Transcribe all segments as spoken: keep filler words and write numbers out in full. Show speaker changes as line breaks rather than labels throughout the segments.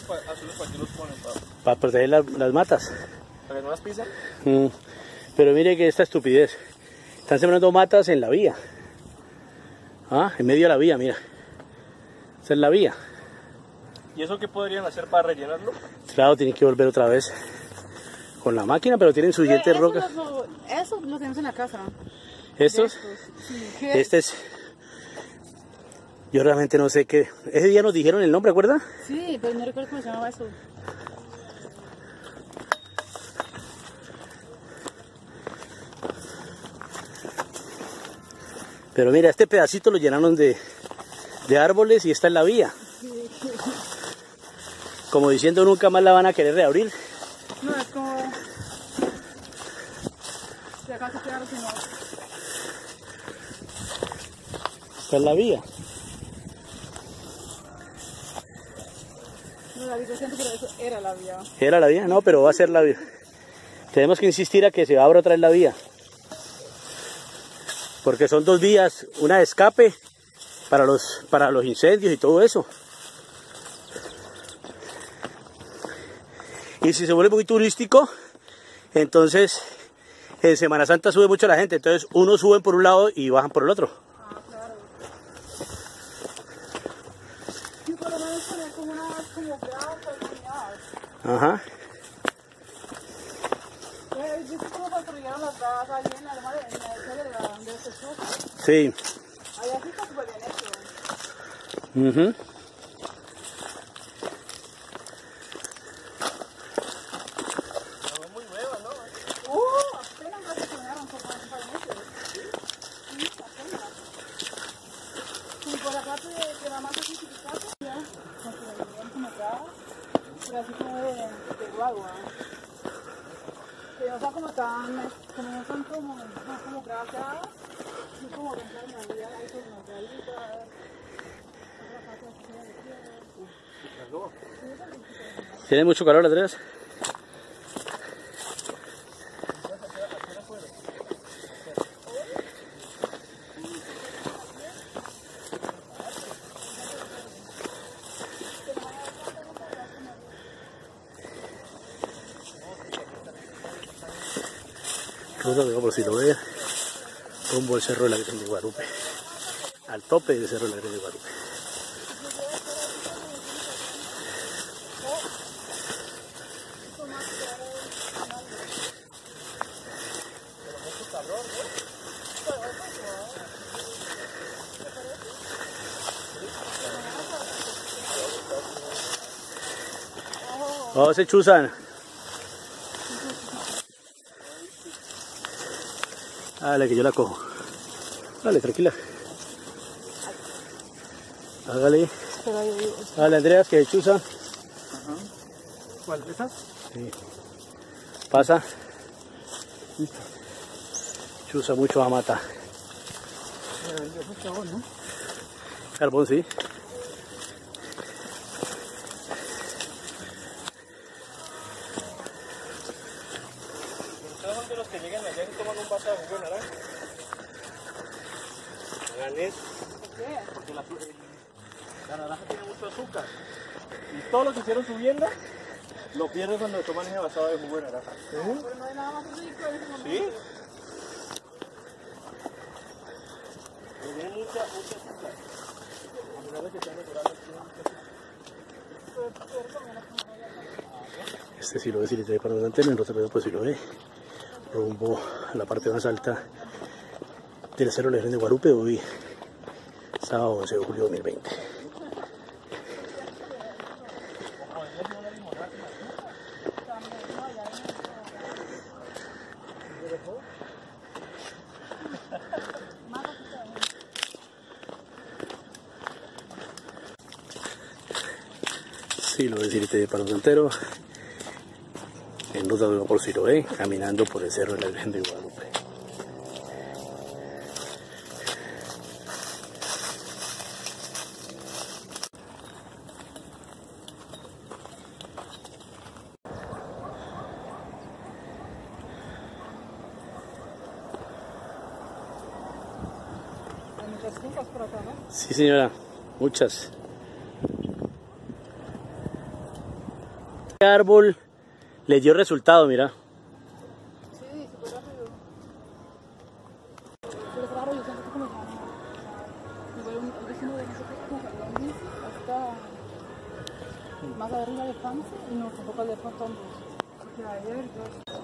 pa azules para qué los ponen? Para,
para proteger la, las matas.
¿Para que no las pisen?
Mm. Pero mire que esta estupidez. Están sembrando matas en la vía. Ah, en medio de la vía, mira. Esta es la vía.
¿Y eso qué podrían hacer para rellenarlo?
Claro, tienen que volver otra vez con la máquina, pero tienen suficientes rocas.
Lo, eso lo tenemos en la casa.
¿Estos?
Sí.
Este es... Yo realmente no sé qué... Ese día nos dijeron el nombre, ¿acuerdas?
Sí, pero no recuerdo cómo se llamaba eso.
Pero mira, este pedacito lo llenaron de, de árboles y esta es la vía. Como diciendo, nunca más la van a querer reabrir.
No, es como... Si acá se quedaron sin agua.
Esta es la vía.
No, la vi siento, pero eso era la vía.
¿Era la vía? No, pero va a ser la vía. Tenemos que insistir a que se abra otra vez la vía. Porque son dos vías, una de escape para los, para los incendios y todo eso. Y si se vuelve muy turístico, entonces en Semana Santa sube mucho la gente. Entonces unos suben por un lado y bajan por el otro.
Ah, claro. Y por lo menos poner como unas como gradas terminadas.
Ajá.
Eh, yo como construyeron las gradas ahí en la arma de, en la de la de este show.
Sí.
Ahí así está súper bien hecho.
Uh-huh.
Así como de, de guagua, que no son como tan, como no son como, no como graciadas, son como de María, hay como margaritas, otra parte de
¿Tiene mucho calor, Andrés? Ruta de por si lo ve, rumbo al Cerro de la Virgen de Guadalupe, al tope del Cerro de la Virgen de Guadalupe. Oh, se chuzan. Dale, que yo la cojo. Dale, tranquila. Hágale. Dale, Andreas, que se chuza.
Ajá. ¿Cuál de esas?
Sí. Pasa.
Listo.
Chuza mucho a mata.
Eso es carbón, ¿no?
Carbón, sí.
¿Ustedes son de los que llegan allá y toman un vaso de jugo de naranja? Hagan eso.
¿Por qué?
Porque la, la naranja tiene mucho azúcar. Y todo lo que hicieron subiendo, lo pierden cuando toman ese vaso de jugo de naranja. ¿Sí?
No, pero no hay nada más rico en ese momento.
¿Sí? Pero tiene mucha, mucha azúcar. A pesar de que sea natural, tiene mucha azúcar.
Este sí lo ve, si le trae para adelante, en el otro lado pues sí lo ve. Rumbo a la parte más alta del Cerro de la Virgen de Guadalupe, hoy sábado once de julio de dos mil veinte. Sí lo ve, si le trae para adelante, en ruta de por Siloé, caminando por el Cerro de la Virgen de Guadalupe.
Hay muchas cosas por acá, ¿no?
Sí, señora, muchas. Este árbol les dio resultado, mira.
Sí, súper rápido. Pero es raro, yo siento que como que igual un el vecino de nosotros como que lo dice hasta más arriba de Francia y no tampoco le pronto porque ayer yo...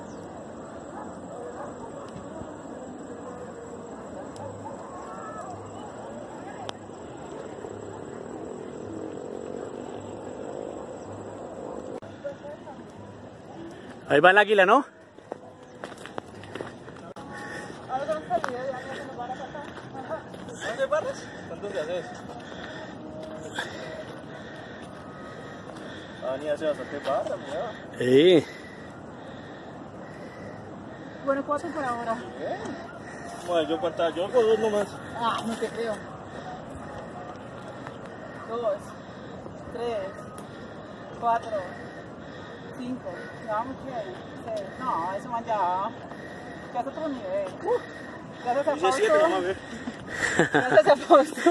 Ahí va el águila, ¿no?
Ahora vamos a salir, ya no nos van a pasar.
¿Dónde barras? ¿Cuántos te haces? Ah, ni hace bastante barra, mira.
Sí.
Bueno, cuatro por ahora.
Bien. Bueno, yo cuántas, yo hago dos nomás.
Ah, no te creo. Dos, tres, cuatro, cinco. Ya vamos bien. Seis. No, eso man ya. Ya es otro nivel. Uh, gracias a
Dice siete, vamos a
Fausto.
ver.
Gracias a Fausto.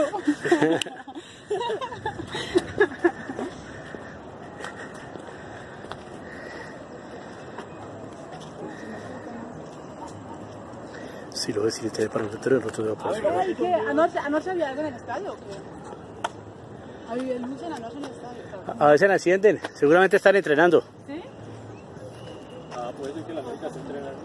Si lo ves, si te para el entero, el rostro de la próxima.
Ay, ¿qué? ¿Anoche, ¿Anoche había algo en el estadio o qué? Había luz en la noche en el estadio.
A veces ascienden, seguramente están entrenando.
¿Sí?
Ah, puede ser que la América esté entrenando.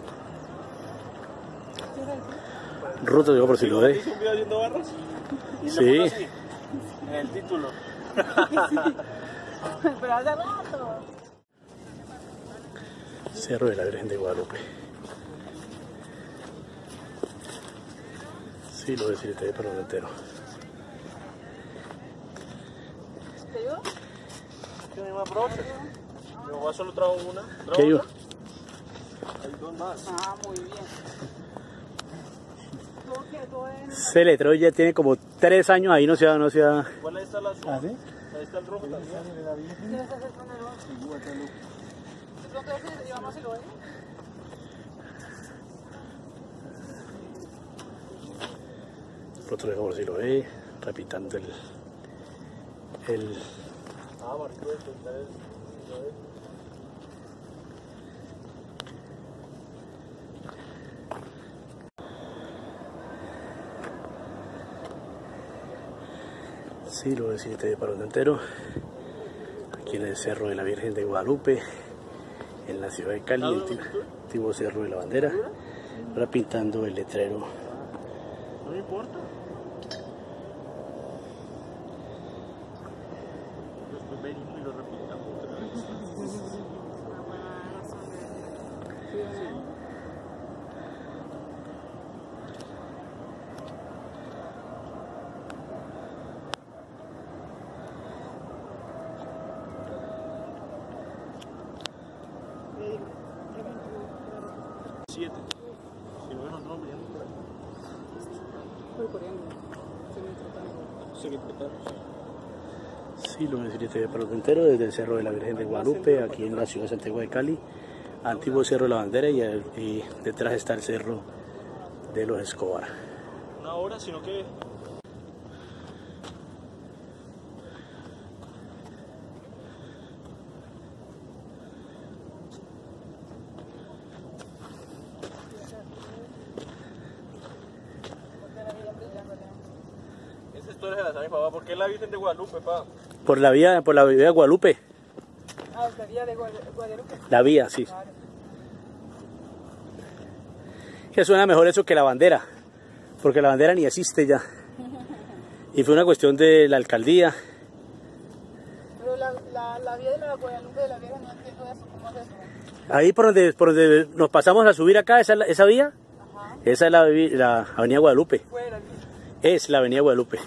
¿Qué era eso?
Ruta de por si lo ve.
¿Hizo un video haciendo barras? ¿Y
Sí.
le puso así? En el título.
Pero hace rato.
Cerro de la Virgen de Guadalupe. Sí, lo ves, si te ve para el entero.
¿Te ayudo?
Tiene más broches. Mi mamá solo trajo una. ¿Trajo
¿Qué yo?
otra? Hay dos más.
Ah, muy bien. ¿Todo qué? ¿Todo en...?
Ese letrero ya tiene como tres años ahí, no se ha... No se ha...
¿Cuál ahí está la azul?
¿Ah, sí?
Ahí está el rojo también.
¿Quieres hacer con el otro? ¿De pronto ese llevamos el hoy?
Otro de por si lo ve, repitando el... el
Ah, Marco, esto está es.
sí, lo ves, si te ve para el entero. Aquí en el Cerro de la Virgen de Guadalupe, en la ciudad de Cali, el antiguo, antiguo Cerro de la Bandera. Ahora pintando el letrero.
No me importa. Después venimos y lo repitamos otra vez. Siete. Si no, nosotros nos veíamos por ahí.
Voy corriendo. Estoy muy tratando.
Sé que tratamos.
Sí, lo ves, si te ve para el entero, desde el Cerro de la Virgen de Guadalupe, aquí en la ciudad de Santiago de Cali. Antiguo Cerro de la Bandera y, el- y detrás está el Cerro de los Escobar.
Una hora, sino que. Esa historia se la sabe mi papá. ¿Por qué la Virgen de Guadalupe, papá?
Por la vía, por la vía de Guadalupe.
Ah, la vía de Guad- Guadalupe.
La vía, sí.
Claro.
Que suena mejor eso que la bandera, porque la bandera ni existe ya. Y fue una cuestión de la alcaldía.
Pero la, la, la vía de la Guadalupe de la Vieja no entiendo eso. ¿Cómo es eso?
Ahí por donde, por donde nos pasamos a subir acá, esa, es la- esa vía,
Ajá.
esa es la, vi- la avenida Guadalupe.
Fuera.
Es la avenida Guadalupe.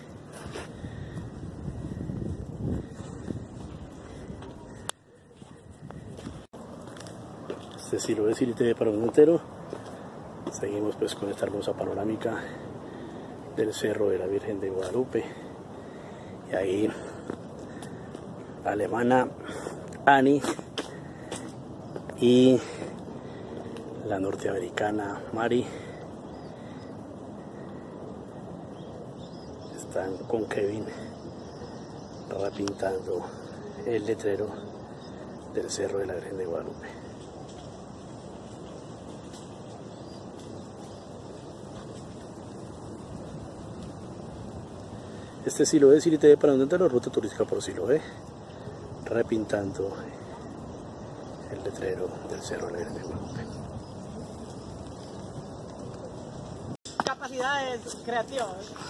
Este sí lo ves, y te ve para un entero. Seguimos pues con esta hermosa panorámica del Cerro de la Virgen de Guadalupe. Y ahí la alemana Annie y la norteamericana Mari están con Kevin repintando el letrero del Cerro de la Virgen de Guadalupe. Este es Siloé, City T V para donde la ruta turística por Siloé, repintando el letrero del Cerro de la Virgen de Guadalupe.
Capacidades creativas.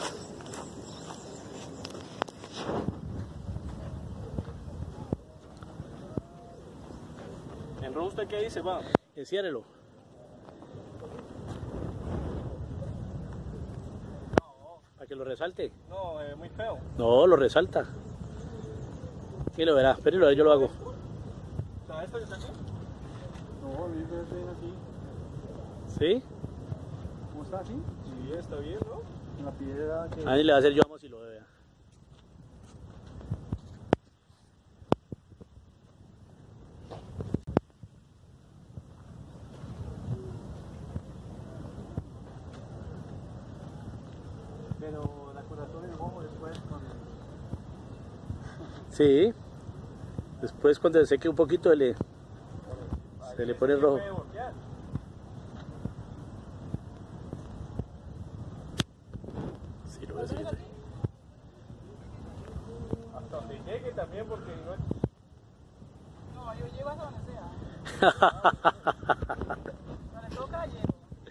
¿En rojo usted qué dice, va?
Enciérrelo. Para que lo resalte.
No, es muy feo.
No, lo resalta. Y lo verá, pero yo lo hago.
¿Está esto que está aquí? No, a mí me ven así.
¿Sí?
¿Cómo está así? Sí, está bien, ¿no? En la piedra que...
Ahí le va a hacer yo amo si lo vea.
Pero la coloración del rojo después con...
Sí. Después cuando se seque un poquito le, se le pone rojo. Sí, lo voy a hacer.
Hasta donde llegue también porque no es...
No, yo llego hasta donde sea. Donde toca, llego.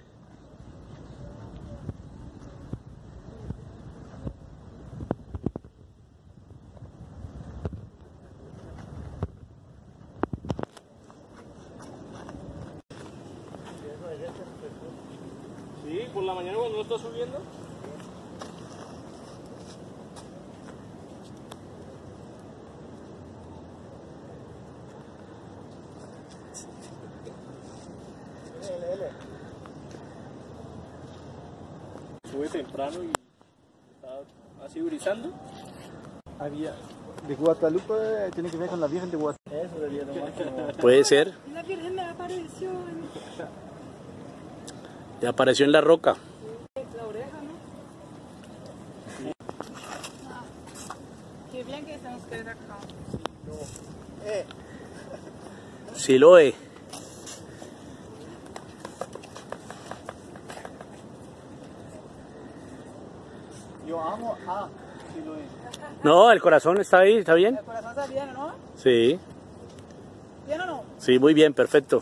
Sí, por la mañana cuando no está subiendo. L, L. Sube temprano y está así brisando. Había de Guadalupe, tiene que ver con la Virgen de Guadalupe. Eso sería lo máximo.
Puede ser.
La Virgen me apareció en
Ya apareció en la roca.
la oreja, ¿no? Ah, qué bien que se nos queda acá.
Eh.
Siloé.
Yo amo a Siloé.
No, el corazón está ahí, ¿está bien?
El corazón está bien, ¿no?
Sí.
¿Bien o no?
Sí, muy bien, perfecto.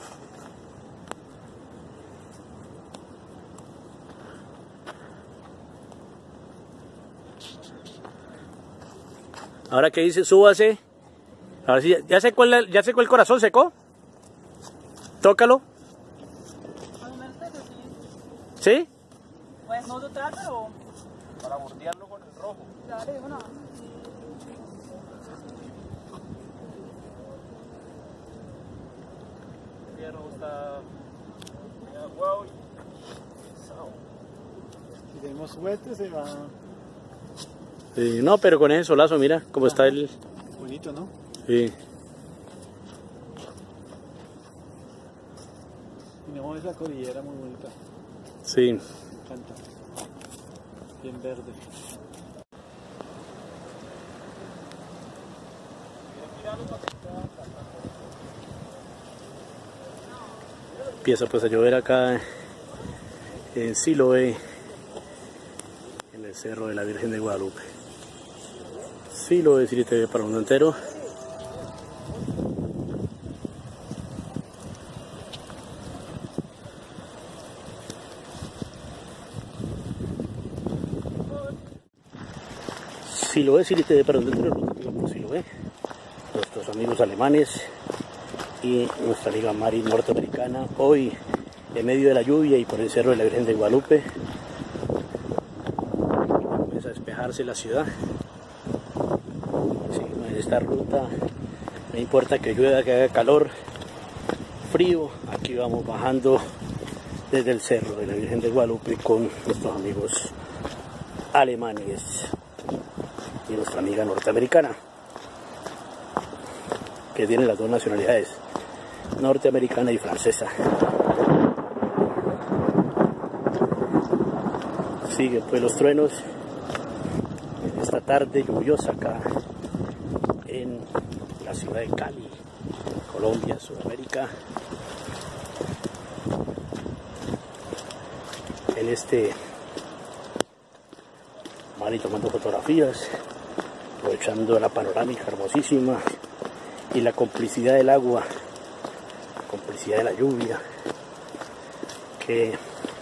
Ahora que dice, súbase. Ahora sí, ya secó el, ya secó el corazón, secó. Tócalo.
Más o menos eso, sí.
¿Sí?
Pues no te trata o...
Para bordearlo con el rojo.
Dale, una.
El rojo está... Wow. Si tenemos suerte se va...
Sí, no, pero con ese solazo, mira cómo está el...
Bonito, ¿no?
Sí.
Tenemos esa cordillera muy bonita.
Sí.
Me encanta. Bien verde.
Empieza pues a llover acá en Siloé, en el Cerro de la Virgen de Guadalupe. Siloé, City T V para el mundo entero. Siloé, City T V para el mundo entero, por Siloé. Nuestros amigos alemanes y nuestra amiga Mari norteamericana, hoy en medio de la lluvia y por el Cerro de la Virgen de Guadalupe. Comienza a despejarse la ciudad. Seguimos en esta ruta, no importa que llueva, que haga calor, frío, aquí vamos bajando desde el Cerro de la Virgen de Guadalupe con nuestros amigos alemanes y nuestra amiga norteamericana, que tiene las dos nacionalidades, norteamericana y francesa. Siguen pues los truenos esta tarde lluviosa acá en la ciudad de Cali, Colombia, Sudamérica. En este mar y tomando fotografías, aprovechando la panorámica hermosísima y la complicidad del agua, la complicidad de la lluvia, que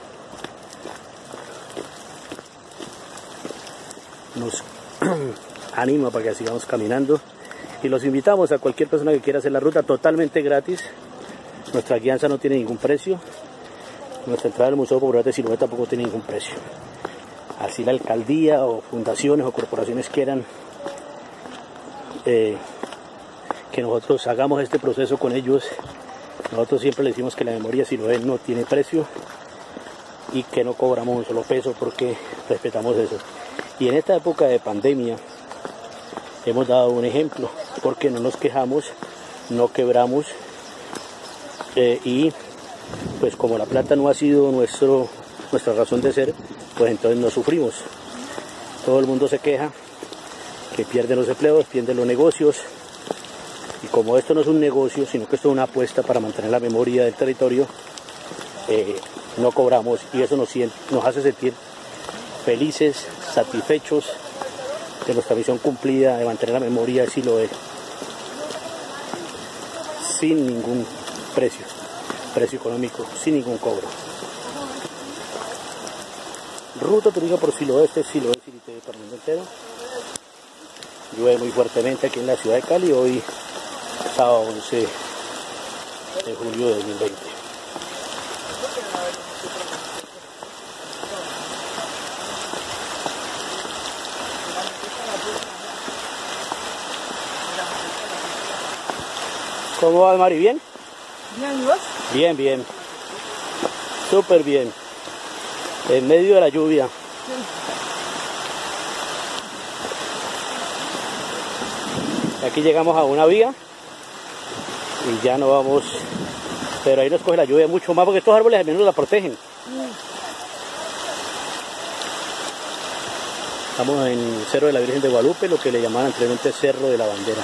nos anima para que sigamos caminando, y los invitamos a cualquier persona que quiera hacer la ruta totalmente gratis. Nuestra guianza no tiene ningún precio, nuestra entrada al Museo Popular de Siloé tampoco tiene ningún precio. Así la alcaldía o fundaciones o corporaciones quieran eh, que nosotros hagamos este proceso con ellos, nosotros siempre les decimos que la memoria de Siloé no tiene precio y que no cobramos un solo peso porque respetamos eso. Y en esta época de pandemia hemos dado un ejemplo, porque no nos quejamos, no quebramos, eh, y pues como la plata no ha sido nuestro, nuestra razón de ser, pues entonces no sufrimos. Todo el mundo se queja que pierden los empleos, pierden los negocios, y como esto no es un negocio, sino que esto es una apuesta para mantener la memoria del territorio, eh, no cobramos, y eso nos, nos hace sentir felices, satisfechos de nuestra misión cumplida de mantener la memoria de Siloé sin ningún precio, precio económico, sin ningún cobro. Ruta turística por Siloé, este es Siloé, Sirité para el mundo entero. Llueve muy fuertemente aquí en la ciudad de Cali, hoy sábado once de julio de dos mil veinte. ¿Cómo va, Mari? ¿Bien?
Bien, ¿y vos?
Bien, bien. Súper bien. En medio de la lluvia. Sí. Aquí llegamos a una vía y ya no vamos, pero ahí nos coge la lluvia mucho más porque estos árboles al menos la protegen. Mm. Estamos en el Cerro de la Virgen de Guadalupe, lo que le llamaban anteriormente Cerro de la Bandera.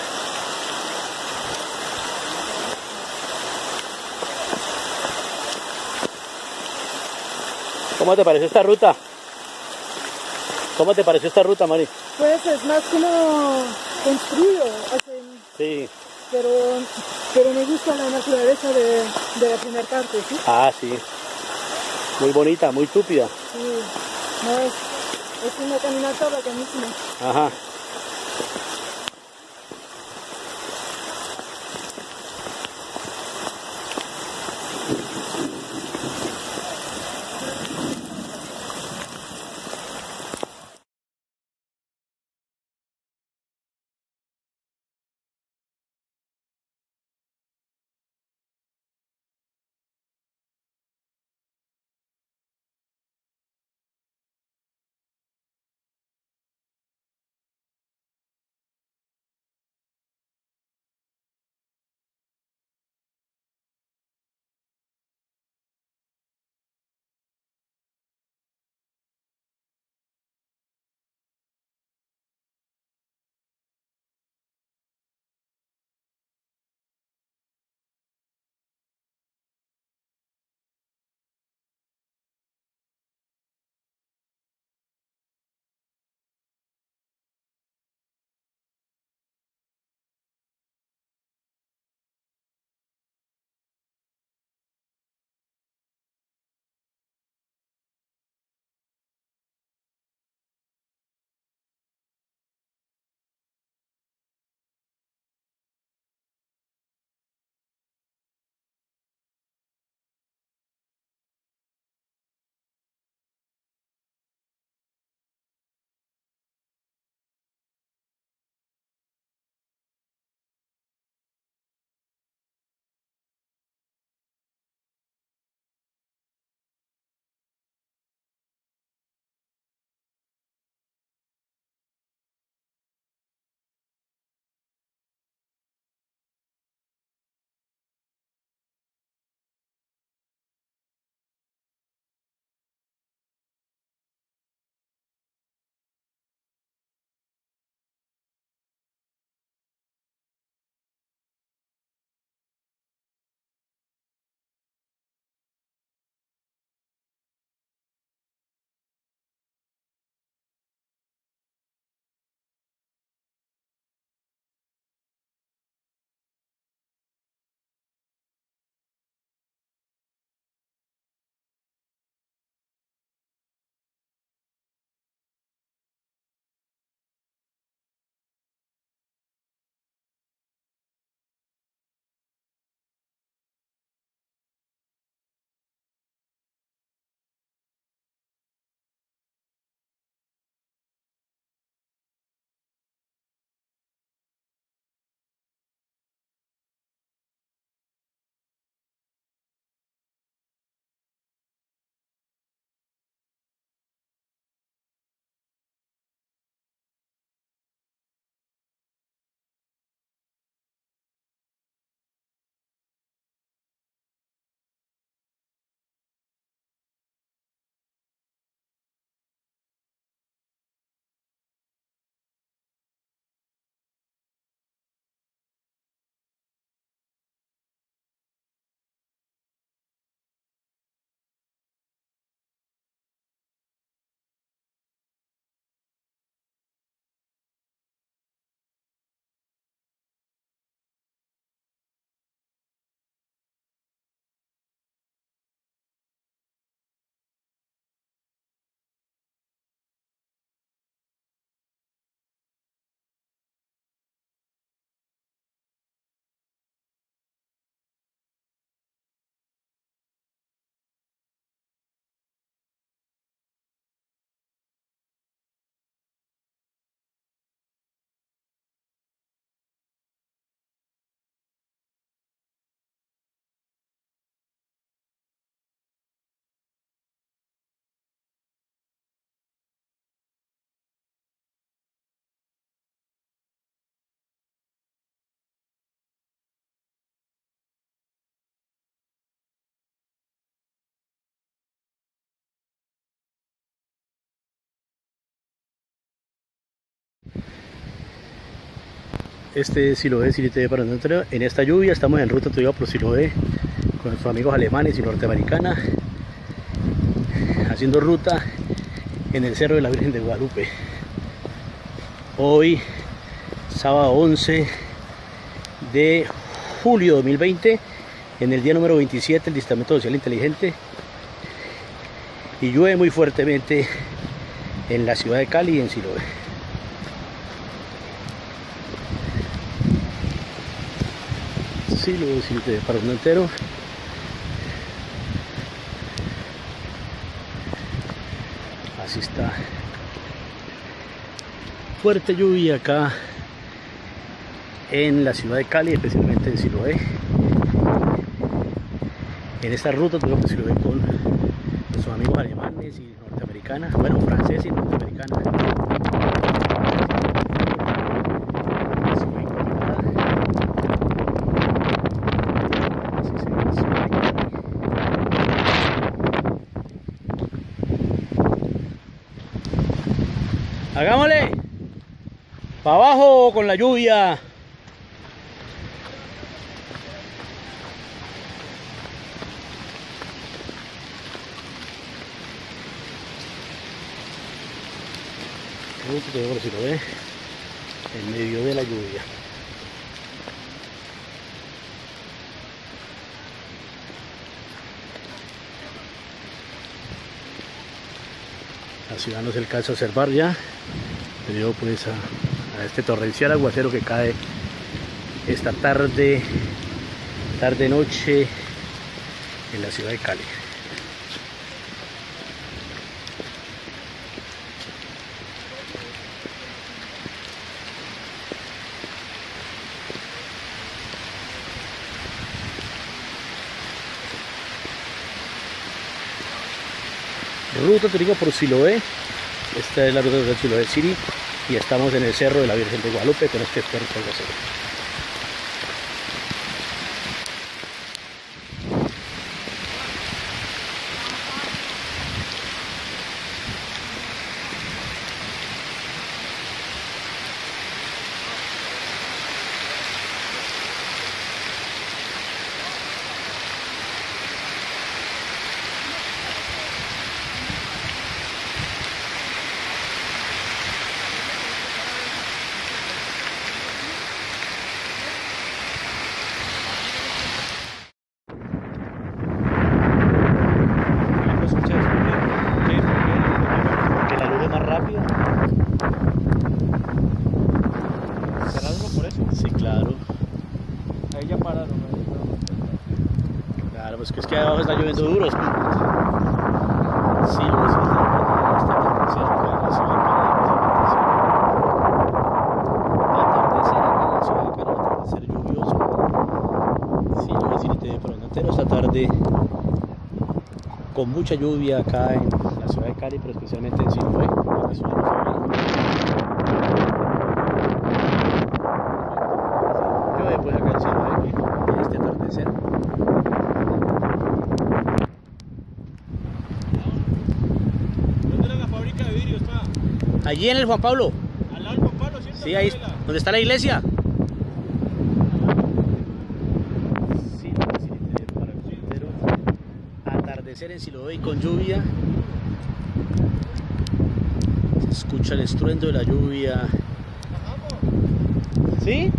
¿Cómo te pareció esta ruta? ¿Cómo te pareció esta ruta, Mari?
Pues es más como construido, así,
sí.
pero, pero me gusta la naturaleza de, de la primera parte, ¿sí?
Ah, sí. Muy bonita, muy túpida.
Sí, no, es, es una caminata bacanísima.
Ajá. Este es Siloé, City T V para nosotros. En esta lluvia estamos en ruta todavía por Siloé con nuestros amigos alemanes y norteamericanas, haciendo ruta en el Cerro de la Virgen de Guadalupe. Hoy, sábado once de julio de dos mil veinte, en el día número veintisiete del Distanciamiento Social Inteligente, y llueve muy fuertemente en la ciudad de Cali y en Siloé. Siloé, City T V para un entero. Así está. Fuerte lluvia acá en la ciudad de Cali, especialmente en Siloé. En esta ruta tuvimos que Siloé con nuestros amigos alemanes y norteamericanas, bueno, franceses y norteamericanas. Hagámosle para abajo con la lluvia. Por si lo ve, en medio de la lluvia. La ciudad no se alcanza a observar ya, debido pues a, a este torrencial aguacero que cae esta tarde, tarde noche en la ciudad de Cali. Ruta turística por Siloé. Esta es la ruta de Siloé City y estamos en el Cerro de la Virgen de Guadalupe con este fuerte aguacero. Pues que es que abajo está lloviendo duro. Sí, lo que atardecer lluvioso. Sí, lo voy a decir para un entero esta tarde con mucha lluvia acá en la ciudad de Cali, pero especialmente en Siloé. Llueve pues acá en Siloé en este atardecer. Allí en el Juan Pablo.
Al lado del Juan Pablo, ¿cierto?
Sí, ahí, donde está la iglesia. Sí, para el entero. Atardecer en Siloé con lluvia. Se escucha el estruendo de la lluvia. ¿Sí?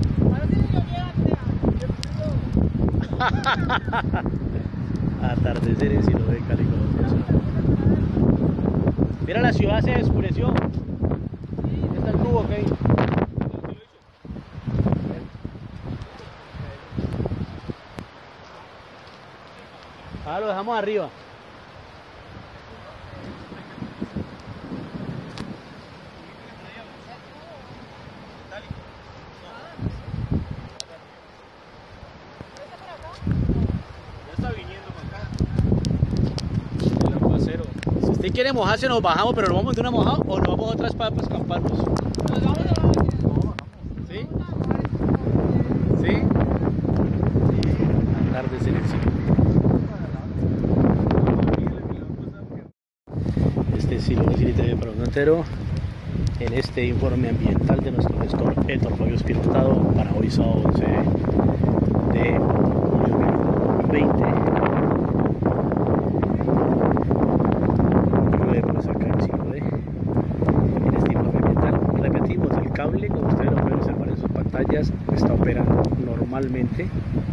Atardecer en Siloé, Cali. Mira, la ciudad se oscureció. Está el tubo, ok. Ah, lo dejamos arriba. Si usted quiere mojarse, nos bajamos, pero nos vamos de una mojada o nos vamos a otras para escamparnos. ¿Sí? ¿Sí? Atardecer en Siloé. Este es Siloé, City T V para un entero. en este informe ambiental de nuestro gestor Héctor Fabio Espirotado para hoy sábado once de julio de dos mil veinte. Vemos acá en Siloé, en este informe ambiental. Repetimos, el cable, como ustedes lo pueden observar en sus pantallas, está operando normalmente.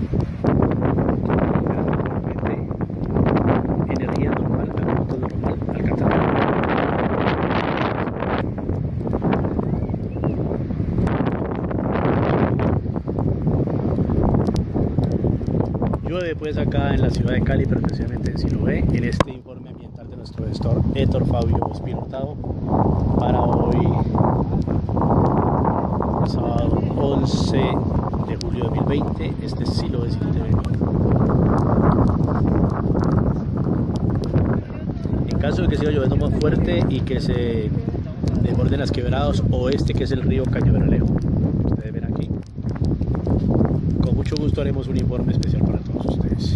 Energía normal, alimento normal, alcantarillado. Llueve pues acá en la ciudad de Cali, pero especialmente en Siloé, en este informe ambiental de nuestro gestor Héctor Fabio Espirotado para hoy sábado once de julio de dos mil veinte. Este es Siloé City T V. En caso de que siga lloviendo más fuerte y que se desborden las quebradas o este que es el río Cañaveral, ustedes ven aquí, con mucho gusto haremos un informe especial para todos ustedes.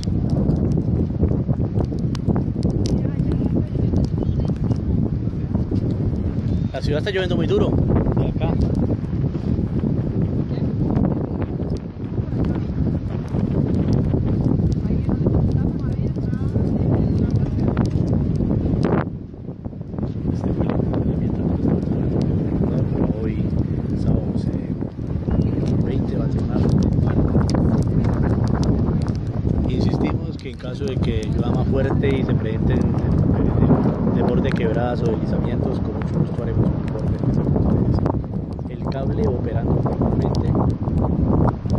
La ciudad está lloviendo muy duro de acá. Insistimos que en caso de que llueva más fuerte y se presenten desborde de quebradas o deslizamientos, con mucho gusto haremos un informe. El cable operando normalmente.